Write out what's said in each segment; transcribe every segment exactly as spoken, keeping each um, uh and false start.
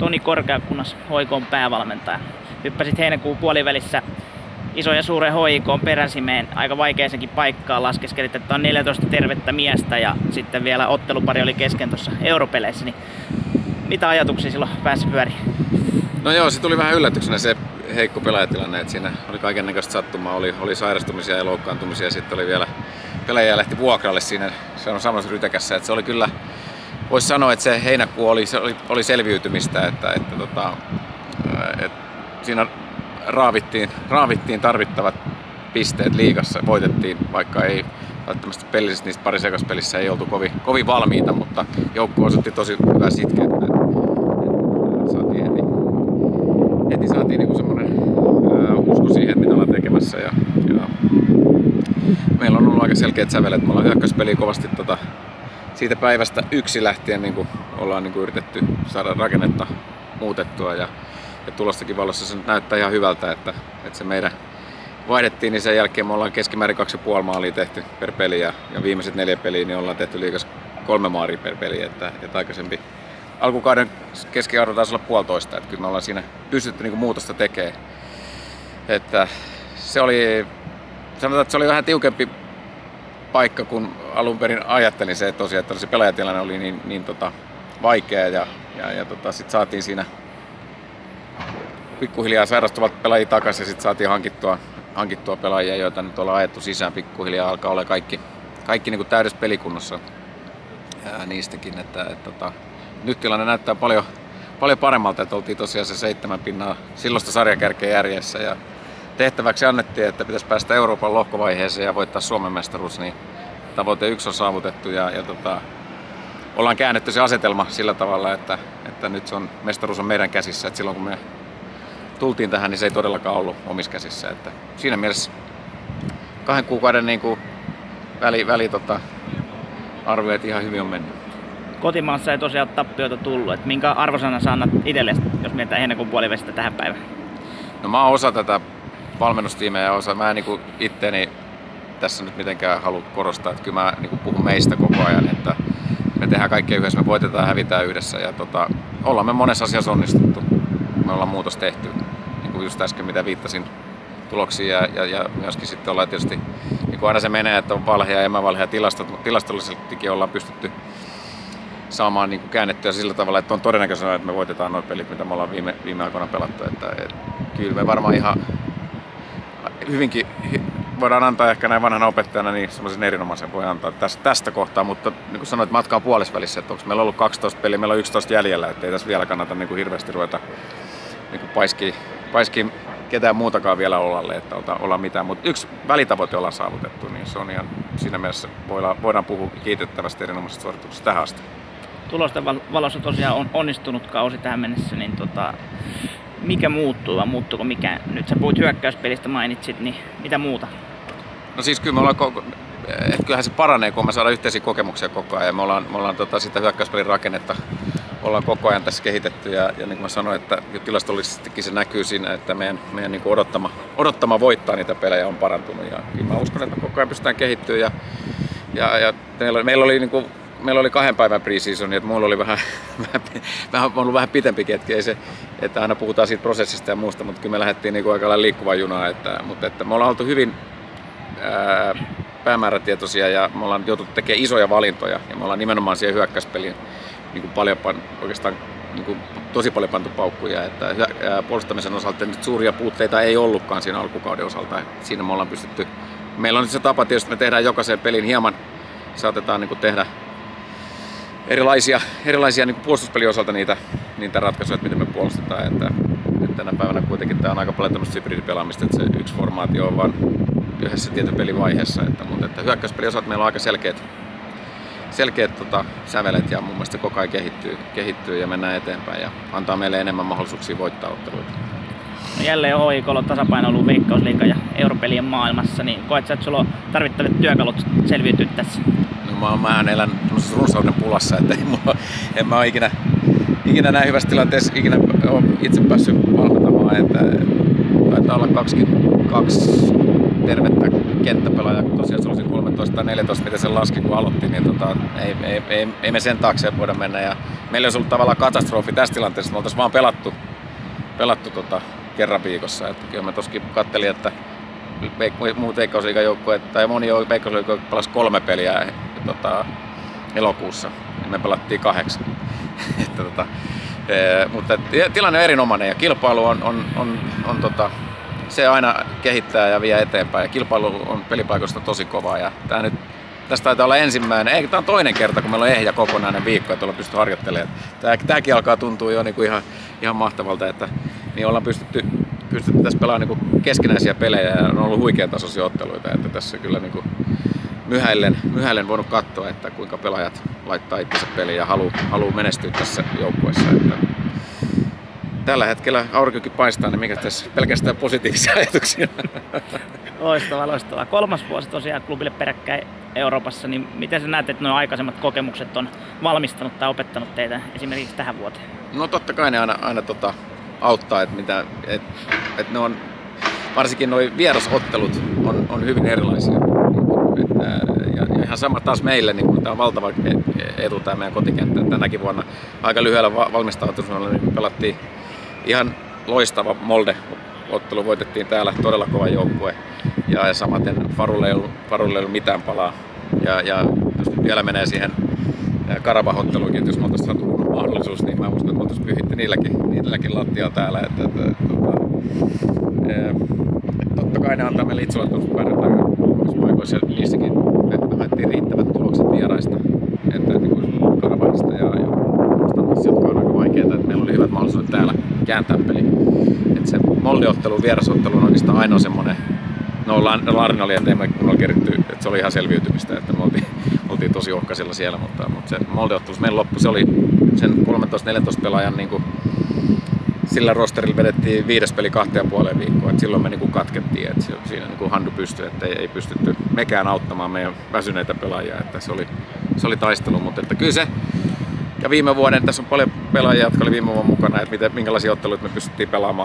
Toni Korkeakunnas H I K:n päävalmentaja. Hyppäsit heinäkuun puolivälissä iso ja suuren H I K:n peräsimeen aika vaikeasenkin paikkaan. Laskeskelit, että on neljätoista tervettä miestä ja sitten vielä ottelupari oli kesken tuossa europeleissä. Niin mitä ajatuksia silloin pääsi pyöriin? No joo, se tuli vähän yllätyksenä se heikko pelaajatilanne, että siinä oli kaikennäköistä sattumaa, oli, oli sairastumisia ja loukkaantumisia ja sitten oli vielä pelaajia lähti vuokralle siinä, se on samassa rytäkässä, että se oli kyllä, voisi sanoa, että se heinäkuu oli, se oli, oli selviytymistä, että, että, tota, että siinä raavittiin, raavittiin tarvittavat pisteet liigassa, voitettiin, vaikka ei välttämättä pelillisesti niistä parisekaspelissä ei oltu kovin, kovin valmiita, mutta joukko osoitti tosi hyvää sitkeyttä. Saatiin heti, heti saatiin niinku semmoinen ää, usko siihen, mitä ollaan tekemässä. Ja, ja meillä on ollut aika selkeät sävelet. Me ollaan hyökkäyspeliä kovasti tota, siitä päivästä yksi lähtien niin kuin ollaan niin kuin yritetty saada rakennetta muutettua. Ja, ja tulostakin valossa se näyttää ihan hyvältä, että, että se meidän vaihdettiin, niin sen jälkeen me ollaan keskimäärin kaksi ja puoli maalia tehty per peli ja, ja viimeiset neljä peliä niin ollaan tehty liigas kolme maalia per peli, että, että aikaisempi alkukauden keskiarvo taisi olla puolitoista, että kyllä me ollaan siinä pystytty niin muutosta tekemään. Että se oli, sanotaan, että se oli vähän tiukempi paikka, kun alun perin ajattelin se, että tosiaan että se pelaajatilanne oli niin, niin tota, vaikea ja, ja, ja tota, sitten saatiin siinä pikkuhiljaa sairastuvat pelaajia takaisin ja sitten saatiin hankittua, hankittua pelaajia, joita nyt ollaan ajettu sisään pikkuhiljaa, alkaa olla kaikki, kaikki niin kuin täydessä pelikunnossa ää, niistäkin, että, että, että nyt tilanne näyttää paljon, paljon paremmalta, että oltiin tosiaan se seitsemän pinnaa silloista sarjakärkeä järjessä ja tehtäväksi annettiin, että pitäisi päästä Euroopan lohkovaiheeseen ja voittaa Suomen mestaruus, niin tavoite yksi on saavutettu ja, ja tota, ollaan käännetty se asetelma sillä tavalla, että, että nyt se on, mestaruus on meidän käsissä, että silloin kun me tultiin tähän, niin se ei todellakaan ollut omissa käsissä, että siinä mielessä kahden kuukauden niin kuin väli, väli tota, arvioit ihan hyvin on mennyt. Kotimaassa ei tosiaan ole tappioita tullut. Et minkä arvosanan sä annat itsellesi, jos mietitään heinäkuun puolivälistä tähän päivään? No mä oon osa tätä valmennustiimeä ja osa, mä en niin itteeni tässä nyt mitenkään halua korostaa, että kyllä mä niin puhun meistä koko ajan, että me tehdään kaikkea yhdessä, me voitetaan ja hävitään yhdessä ja tota, ollaan me monessa asiassa onnistuttu. Me ollaan muutos tehty, niin kuin just äsken mitä viittasin tuloksiin ja, ja, ja myöskin sitten ollaan tietysti, niin kuin aina se menee, että on valhea ja emävalhea tilastot, mutta tilastollisestikin ollaan pystytty saamaan niin kuin käännettyä sillä tavalla, että on todennäköisesti, että me voitetaan nuo pelit, mitä me ollaan viime, viime aikoina pelattu. Että, et, kyllä me varmaan ihan hyvinkin voidaan antaa ehkä näin vanhana opettajana niin semmoisen erinomaisen voi antaa tästä, tästä kohtaa, mutta niin kuin sanoit, matka on puolesvälissä, että onko meillä ollut kaksitoista peliä, meillä on yksitoista jäljellä, että ei tässä vielä kannata niin kuin hirveästi ruveta niin kuin paiskiin, paiskiin ketään muutakaan vielä olalle, että ollaan mitään, mutta yksi välitavoite ollaan saavutettu, niin se on ihan siinä mielessä voidaan, voidaan puhua kiitettävästi erinomaisesta suorituksesta tähän asti. Tulosten valossa tosiaan on onnistunut kausi tähän mennessä, niin tota, mikä muuttuu vai muuttuuko mikään? Nyt sä puhuit hyökkäyspelistä, mainitsit, niin mitä muuta? No siis kyllä me ollaan, koko, että kyllähän se paranee, kun me saadaan yhteisiä kokemuksia koko ajan ja me ollaan, me ollaan tota, sitä hyökkäyspelin rakennetta ollaan koko ajan tässä kehitetty ja, ja niin kuin mä sanoin, että tilastollisestikin se näkyy siinä, että meidän, meidän niin kuin odottama, odottama voittaa niitä pelejä on parantunut ja kyllä mä uskon, että me koko ajan pystytään kehittyä ja, ja, ja meillä, meillä oli niin kuin Meillä oli kahden päivän pre-seasoni, että mulla oli vähän, vähän, ollut vähän pitempikin, että, ei se, että aina puhutaan siitä prosessista ja muusta, mutta kyllä me lähdettiin niin aika lailla liikkuvaan junaan. Että, mutta että me ollaan oltu hyvin ää, päämäärätietoisia ja me ollaan joutunut tekemään isoja valintoja ja me ollaan nimenomaan siihen hyökkäyspeliin niin kuin paljon, oikeastaan niin kuin tosi paljon pantu paukkuja. Että ää, puolustamisen osalta nyt suuria puutteita ei ollutkaan siinä alkukauden osalta. Että siinä me ollaan pystytty. Meillä on nyt se tapa tietysti, että me tehdään jokaisen pelin hieman, saatetaan niin kuin tehdä erilaisia, erilaisia niin kuin puolustuspelin osalta niitä, niitä ratkaisuja, että miten me puolustetaan. Että, että tänä päivänä kuitenkin tämä on aika paljon tämmöistä hybridipelaamista, että se yksi formaatio on vain yhdessä tietyn pelivaiheessa. Että, mutta että hyökkäyspelin osalta meillä on aika selkeät, selkeät tota, sävelet ja mun mielestä koko ajan kehittyy, kehittyy ja mennään eteenpäin ja antaa meille enemmän mahdollisuuksia voittaa otteluita. No jälleen H I K:lla on tasapainoilu Veikkausliigan ja europelien maailmassa, niin koet sä, että sulla on tarvittavat työkalut selviytyä tässä? No mä, mä elän runsauden pulassa, että en, mulla, en mä ole ikinä, ikinä näin hyvässä tilanteessa ikinä ole itse päässyt valmentamaan, että taitaa olla kaksikymmentäkaksi tervettä kenttäpelaaja, kun tosiaan se olisi kolmetoista tai neljätoista, miten se laski kun aloitti, niin tota, ei, ei, ei, ei me sen taakse voida mennä. Ja meillä olisi ollut tavallaan katastrofi tässä tilanteessa, että me oltaisiin vaan pelattu, pelattu tota, kerran viikossa. Että kyllä mä toskin kattelin, että muut veikkausliigajoukkueet tai moni veikkausliigajoukkueet pelasi kolme peliä tota, elokuussa, niin me pelattiin kahdeksan. että, tota, e, mutta tilanne on erinomainen ja kilpailu on, on, on, on tota, se aina kehittää ja vie eteenpäin. Ja kilpailu on pelipaikoista tosi kovaa. Ja tää nyt, tästä taitaa olla ensimmäinen, ei, tämä on toinen kerta, kun meillä on ehjä kokonainen viikko, että ollaan pystytty harjoittelemaan. Tää, tääkin alkaa tuntua jo niinku ihan, ihan mahtavalta, että niin ollaan pystytty, pystytty tässä pelaamaan niinku keskinäisiä pelejä ja on ollut huikean tasoisia otteluita. Että tässä kyllä niinku myhäillen, myhäillen voinut katsoa, että kuinka pelaajat laittaa itsensä peliin ja haluaa haluu menestyä tässä joukkueessa. Että tällä hetkellä aurinkokin paistaa, niin mikä tässä pelkästään positiivisia ajatuksia. Loistavaa, loistavaa. Kolmas vuosi tosiaan klubille peräkkäin Euroopassa, niin miten sä näet, että nuo aikaisemmat kokemukset on valmistanut tai opettanut teitä esimerkiksi tähän vuoteen? No totta kai ne aina, aina tota, auttaa, että, mitä, että, että ne on, varsinkin nuo vierasottelut on, on hyvin erilaisia. Että, ja, ja ihan sama taas meille, niin tämä on valtava etu tämä meidän kotikenttä. Tänäkin vuonna aika lyhyellä valmistautumisella niin pelattiin ihan loistava Molde-ottelu, voitettiin täällä todella kova joukkue ja, ja samaten Farulle ei ollut, Farulle ei ollut mitään palaa. Ja, ja jos nyt vielä menee siihen Karabah-otteluunkin, että jos me oltaisiin saatu mahdollisuus, niin mä uskon, että me oltaisiin pyhitty niilläkin, niilläkin lattia täällä. Että, että, että, että, totta kai ne antaa meille itseluottamusta pärjätään paikoissa ja niissäkin me haettiin riittävät tulokset vieraista. Että niin Karabahista ja, ja Konstantissa, jotka on aika vaikeita, että meillä oli hyvät mahdollisuudet täällä kääntää peli. Että se Molde-ottelu, vierasottelu on oikeastaan ainoa semmoinen, no Larne oli, ettei me kunnolla keritty, että se oli ihan selviytymistä, että me oltiin, oltiin tosi ohkaisilla siellä, mutta, mutta se Molde-ottelu meidän loppu, se oli sen kolmetoista neljätoista pelaajan niin kuin, sillä rosterilla vedettiin viides peli kahteen puoleen viikkoon, että silloin me niin kuin katkettiin, että siinä niin kuin handu pystyi, että ei, ei pystytty mekään auttamaan meidän väsyneitä pelaajia, että se oli, se oli taistelu, mutta että kyllä se, ja viime vuoden, tässä on paljon pelaajia, jotka oli viime vuonna mukana, että miten, minkälaisia otteluita me pystyttiin pelaamaan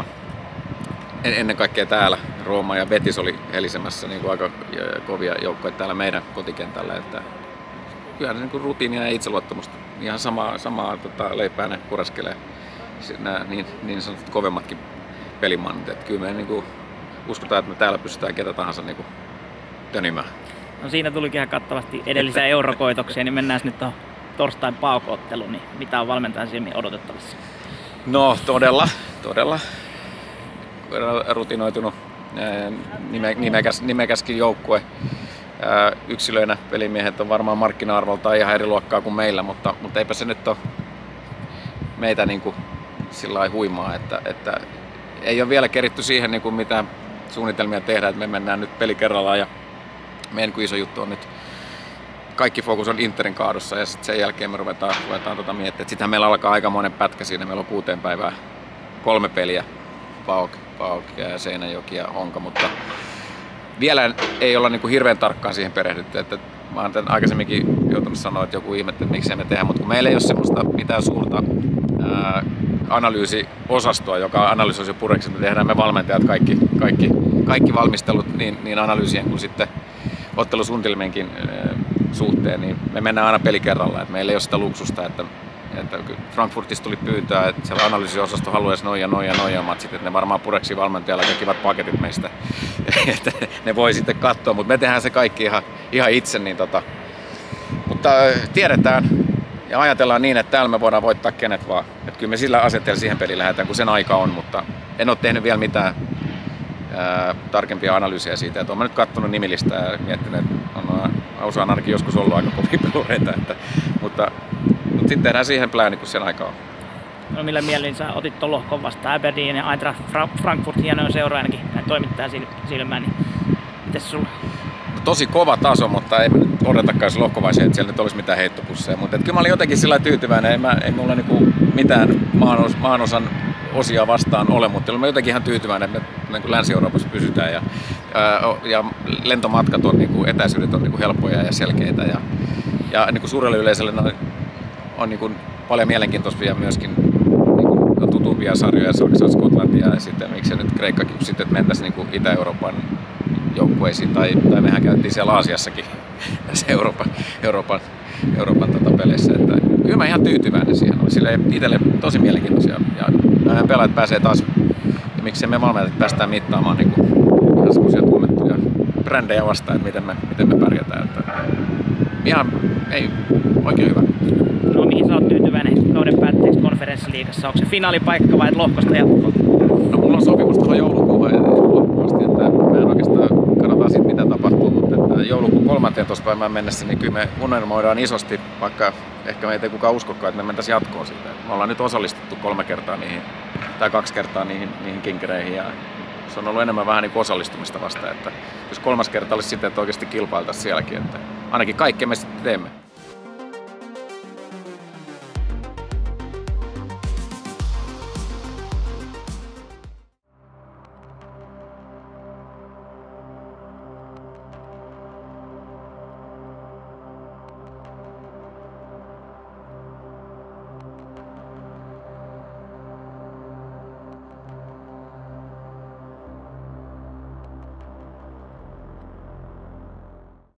ennen kaikkea täällä. Rooma ja Betis oli helisemässä niin kuin aika kovia joukkoja täällä meidän kotikentällä, että kyllä niin kuin rutiinia ja itseluottamusta, ihan samaa, samaa tota, leipää ne kureskelee. Nämä niin, niin sanotut kovemmatkin pelimannit. Että kyllä me niin kuin uskotaan, että me täällä pystytään ketä tahansa niin kuin tönimään. No siinä tulikin ihan kattavasti edellisiä eurokoitoksia, niin mennään nyt tuohon torstain pauko-otteluun. Niin mitä on valmentajan silmiin odotettavissa? No todella, todella rutinoitunut, nime, nimekäs, nimekäskin joukkue. Yksilöinä pelimiehet on varmaan markkina-arvoltaan ihan eri luokkaa kuin meillä, mutta, mutta eipä se nyt ole meitä niin kuin sillä lailla huimaa, että, että ei ole vielä keritty siihen niin kuin mitään suunnitelmia tehdä, että me mennään nyt peli kerrallaan ja meidän iso juttu on nyt kaikki fokus on Interin kaadussa ja sitten sen jälkeen me ruvetaan, ruvetaan tota miettimään. Sittenhän meillä alkaa aikamoinen pätkä siinä, meillä on kuuteen päivää kolme peliä, Pauk, Pauk ja Seinäjoki ja Honka, mutta vielä ei olla niin kuin hirveän tarkkaan siihen perehdytty. Että mä oon aikaisemminkin joutunut sanoa, että joku ihmettä, että miksei me tehdä, mutta kun meillä ei ole semmoista mitään suurta ää, analyysiosastoa, joka analysoisi pureksi, me tehdään me valmentajat kaikki, kaikki, kaikki valmistelut niin, niin analyysien kuin sitten ottelusuunnitelmienkin ää, suhteen, niin me mennään aina peli kerrallaan. Et meillä ei ole sitä luksusta, että, että Frankfurtista tuli pyyntöä, että siellä analyysiosasto haluaisi noin ja noin ja noin ja matsit, että ne varmaan pureksi valmentajalla tekivät paketit meistä, että ne voi sitten katsoa, mutta me tehdään se kaikki ihan, ihan itse, niin tota, mutta tiedetään ja ajatellaan niin, että täällä me voidaan voittaa kenet vaan, että kyllä me sillä asenteella siihen peliin lähdetään, kun sen aika on, mutta en ole tehnyt vielä mitään ää, tarkempia analyysiä siitä, että olen nyt katsonut nimilistää ja miettinyt, että on, osa on ainakin joskus ollut aika kovia pelureita, että, mutta, mutta sitten tehdään siihen plääni, kun sen aika on. No millä mielin sä otit tuon lohkon vastaan Aberdeen ja Eintracht Frankfurt, hienoja seuraa ainakin toimittaja silmään, niin mites sulla? No, tosi kova taso, mutta ei nyt odotetakaan se lohkovaisia, että siellä nyt olisi mitään heittopusseja, mutta kyllä mä olin jotenkin sillä tyytyväinen, ei, mä, ei mulla niinku mitään maanos, maanosan osia vastaan ole, mutta olen jotenkin ihan tyytyväinen, että me niin Länsi-Euroopassa pysytään ja, ja, ja lentomatkat on, niin kuin, etäisyydet on niin kuin helppoja ja selkeitä ja, ja niin kuin suurelle yleisölle on, on niin kuin paljon mielenkiintoisia myöskin niin kuin tutumpia sarjoja, Saksa, Skotlantia ja sitten miksi nyt Kreikkakin sitten, että mentäisiin niin kuin Itä-Euroopan joukkueisiin, tai, tai mehän käytiin siellä Aasiassakin tässä Euroopan, Euroopan, Euroopan tota peleissä. Että kyllä mä ihan tyytyväinen siihen oli. Sille itselle tosi mielenkiintoisia. Ja nämä pelaajat pääsee taas, ja miksei me valmentajat päästään mittaamaan niin kuin ihan semmoisia tunnettuja brändejä vastaan, että miten me, miten me pärjätään. Että ihan ei, oikein hyvä. No mihin sä oot tyytyväinen kauden päätteeksi konferenssiliigassa? Onko se finaalipaikka vai lohkosta jatkoa? No mulla on sopimus tuohon joulukuuhun loppuun että mä en oikeastaan katsotaan siitä mitä tapahtuu, mutta että joulukuun kolmanteentoista päivään mennessä niin kyllä me unelmoidaan isosti, vaikka ehkä meitä ei kukaan uskokaan, että me mentäisiin jatkoon siitä. Me ollaan nyt osallistuttu kolme kertaa niihin, tai kaksi kertaa niihin, niihin kinkereihin ja se on ollut enemmän vähän niin kuin osallistumista vasta, että jos kolmas kerta olisi sitten, että oikeasti kilpailtaisiin sielläkin, että ainakin kaikkea me sitten teemme.